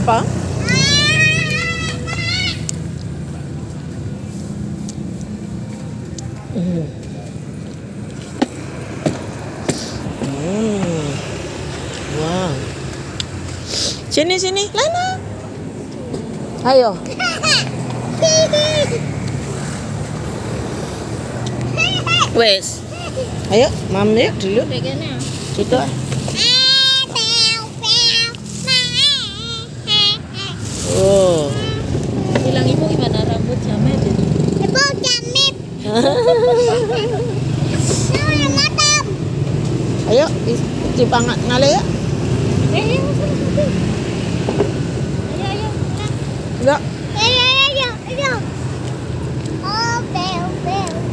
apa? Wow. Sini, Lana. Ayo. Wes. Ayo, Mam yuk dulu. Gitu. Oh. Bilang ibu gimana rambut jamet jadi? Ibu jamet. Ayo, dipangat ngale ya. Ayo. Enggak. Ayo. Oh, bel.